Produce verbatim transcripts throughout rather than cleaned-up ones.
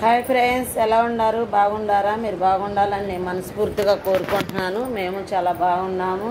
Hi friends, ఎలా ఉన్నారు? బాగుండారా? మీరు బాగుండాలని నేను మనస్ఫూర్తిగా కోరుకుంటున్నాను. మేము చాలా బాగున్నాము.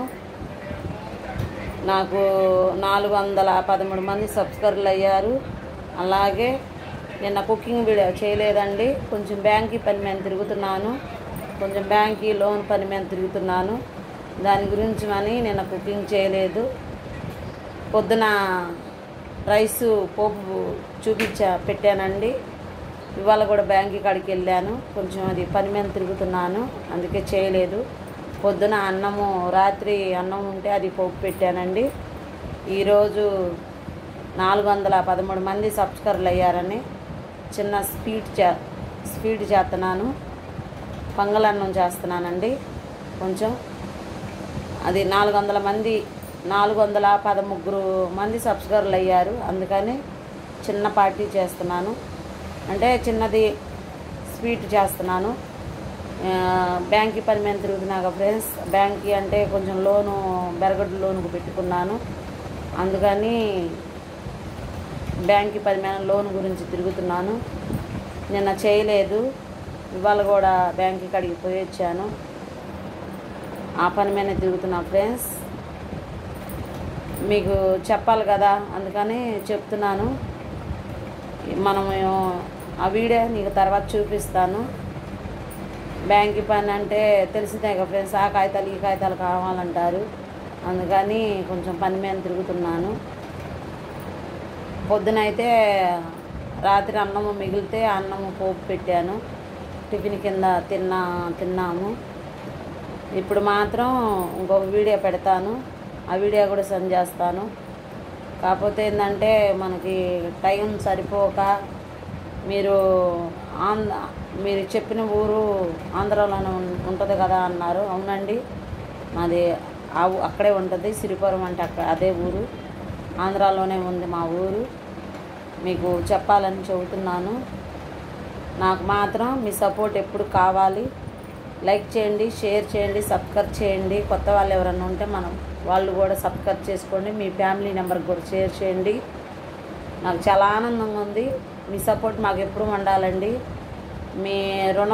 నాకు నాలుగు వందల పదమూడు మంది సబ్స్క్రైబర్లు అయ్యారు. అలాగే నిన్న కుకింగ్ వీడియో చేయలేదండి. కొంచెం బ్యాంకీ పని మీద తిరుగుతున్నాను, కొంచెం బ్యాంకీ లోన్ పని మీద తిరుగుతున్నాను. దాని గురించి అని నిన్న కుకింగ్ చేయలేదు. పొద్దున రైసు పోపు చూపించా పెట్టానండి. ఇవాళ కూడా బ్యాంక్ కాడికి వెళ్ళాను, కొంచెం అది పని మీద తిరుగుతున్నాను, అందుకే చేయలేదు. పొద్దున అన్నము, రాత్రి అన్నం ఉంటే అది పోపు పెట్టానండి. ఈరోజు నాలుగు వందల పదమూడు మంది సబ్స్క్రైబర్లు అయ్యారని చిన్న స్వీట్ చే స్వీట్ చేస్తున్నాను, పొంగలన్నం చేస్తున్నానండి. కొంచెం అది నాలుగు వందల మంది నాలుగు వందల పదముగ్గురు మంది సబ్స్క్రైబర్లు అయ్యారు, అందుకని చిన్న పార్టీ చేస్తున్నాను. అంటే చిన్నది స్వీట్ చేస్తున్నాను. బ్యాంకీ పని మీద తిరుగుతున్నాక ఫ్రెండ్స్, బ్యాంకీ అంటే కొంచెం లోను బెరగడ్డు లోనుకు పెట్టుకున్నాను, అందుకని బ్యాంకీ పని మీద లోన్ గురించి తిరుగుతున్నాను. నిన్న చేయలేదు, ఇవాళ కూడా బ్యాంకీ కాడికి పోయి వచ్చాను. ఆ పని మీద తిరుగుతున్నా ఫ్రెండ్స్, మీకు చెప్పాలి కదా, అందుకని చెప్తున్నాను. మనము ఆ వీడియో నీకు తర్వాత చూపిస్తాను. బ్యాంకీ పని అంటే తెలిసిందే కదా ఫ్రెండ్స్, ఆ కాగితాలు ఈ కాగితాలు కావాలంటారు, అందుకని కొంచెం పని మీద తిరుగుతున్నాను. పొద్దునైతే రాత్రి అన్నము మిగిలితే అన్నము పోపు పెట్టాను, టిఫిన్ కింద తిన్నా తిన్నాము. ఇప్పుడు మాత్రం ఇంకొక వీడియో పెడతాను, ఆ వీడియో కూడా సెండ్ చేస్తాను. కాకపోతే ఏంటంటే మనకి టైం సరిపోక, మీరు ఆంధ్ర మీరు చెప్పిన ఊరు ఆంధ్రాలోనే ఉంటుంది కదా అన్నారు. అవునండి, మాది ఆ అక్కడే ఉంటుంది, సిరిపురం అంటే అక్కడ అదే ఊరు, ఆంధ్రాలోనే ఉంది మా ఊరు. మీకు చెప్పాలని చెబుతున్నాను. నాకు మాత్రం మీ సపోర్ట్ ఎప్పుడు కావాలి. లైక్ చేయండి, షేర్ చేయండి, సబ్స్క్రైబ్ చేయండి. కొత్త వాళ్ళు ఎవరైనా ఉంటే మనం వాళ్ళు కూడా సబ్స్క్రైబ్ చేసుకోండి. మీ ఫ్యామిలీ నెంబర్కి కూడా షేర్ చేయండి. నాకు చాలా ఆనందంగా ఉంది. మీ సపోర్ట్ మాకు ఎప్పుడు ఉండాలండి. మీ రుణం